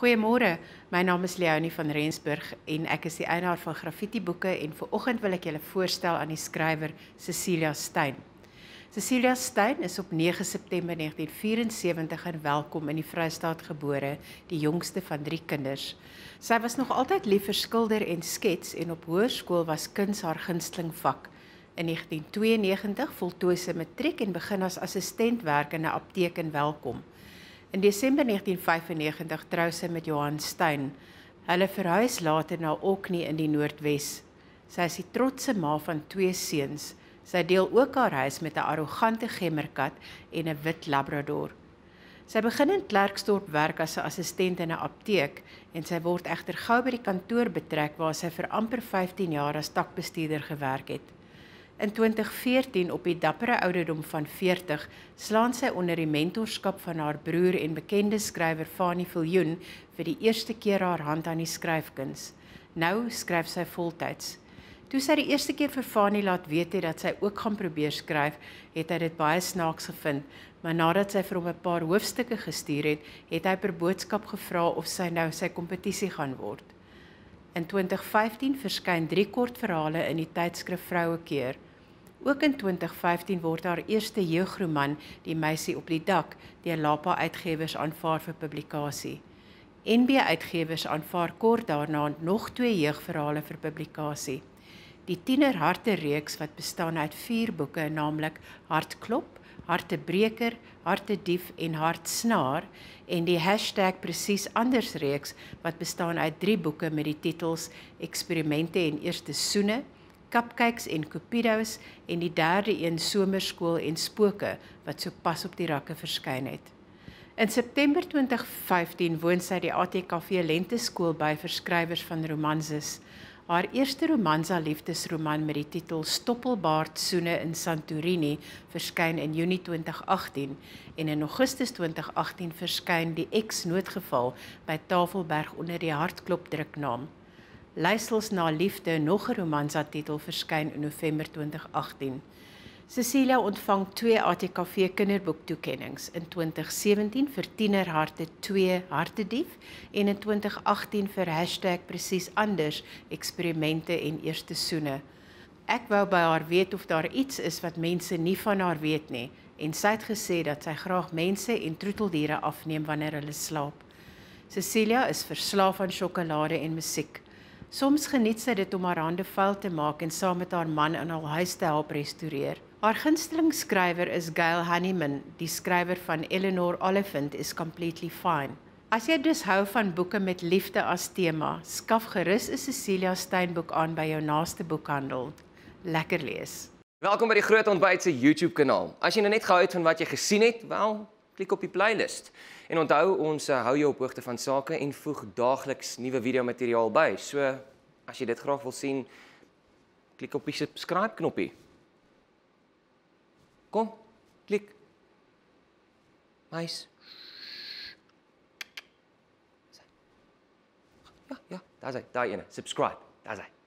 Goeiemôre, my naam is Leonie van Rensburg en ek is die eienaar van Graffiti Boeke en vanoggend wil ek julle voorstel aan die skrywer Cecilia Stein. Cecilia Stein is op 9 September 1974 in Welkom in die Vrystaat gebore, die jongste van 3 kinders. Sy was nog altyd lief vir skilder en skets en op hoërskool was kuns haar gunsteling vak. In 1992 voltooi sy matriek en begin as assistent werk in 'n apteek in Welkom. In Desember 1995 trou sy met Johan Stein. Hulle verhuis later na Orkney in die Noordwes. Sy is die trotse ma van 2 seuns. Sy deel ook haar huis met 'n arrogante gemmerkat en 'n wit labrador. Sy begin in Klerksdorp werk as 'n assistent in 'n apteek en sy word egter gou by die kantoor betrek waar sy vir amper 15 jaar as takbestuurder gewerk het. In 2014, op die dappere ouderdom van 40, slaan sy onder die mentorskap van haar broer en bekende skrywer Fanie Viljoen vir die eerste keer haar hand aan die skryfkuns. Nou skryf sy voltyds. Toe sy die eerste keer vir Fanie laat weet dat sy ook gaan probeer skryf, het hy dit baie snaaks gevind, maar nadat sy vir hom 'n paar hoofstukke gestuur het, het hy per boodskap gevra of sy nou sy kompetisie gaan word. In 2015 verskyn 3 kortverhale in die tydskrif Vrouekeer. Ook in 2015 word haar eerste jeugroman, Die meisie op die dak, deur Lapa Uitgewers aanvaar vir publikasie. NB Uitgewers aanvaar kort daarna nog 2 jeugverhale vir publikasie. Die Tienerharte reeks wat bestaan uit 4 boeke, naamlik Hartklop, Hartebreker, Hartedief en Hartsnaar, en die #Presies Anders reeks wat bestaan uit 3 boeke met die titels Eksperimente en Eerste Soene, Cupcakes en Cupidos en die 3de een Somerskool en Spooke wat sopas op die rakke verskyn het. In September 2015 woon sy die ATKV Lenteskool by vir skrywers van romanses. Haar eerste romansa liefdesroman met die titel Stoppelbaard Soene in Santorini verskyn in Junie 2018 en in Augustus 2018 verskyn Die Ex-noodgeval by Tafelberg onder die Hartklop druknaam. Luistels na liefde, nog 'n romansa titel verskyn in November 2018. Cecilia ontvang 2 ATKV kinderboektoekennings, in 2017 vir Tienerharte 2 Hartedief en in 2018 vir #Presies Anders, Eksperimente en Eerste Soene. Ek wou by haar weet of daar iets is wat mense nie van haar weet nie en sy het gesê dat sy graag mense en troeteldiere afneem wanneer hulle slaap. Cecilia is verslaaf aan sjokolade en musiek. Soms geniet sy dit om haar hande vuil te maak en saam met haar man in haar huis te help restoreer. Haar gunsteling skrywer is Gail Honeyman, die skrywer van Eleanor Oliphant is Completely Fine. As jy dus hou van boeke met liefde as tema, skaf gerus 'n Cecilia Stein boek aan by jou naaste boekhandel. Lekker lees. Welkom by die Groot Ontbyt se YouTube kanaal. As jy nou net gehou het van wat jy gesien het, wel, klik op die playlist. En onthou, ons hou jou op hoogte van sake en voeg daagliks nuwe videomateriaal by. So, as jy dit graag wil sien, klik op die subscribe knoppie. Kom, klik. Nice. Ja, daar is hy, daai ene. Subscribe, daar is hy.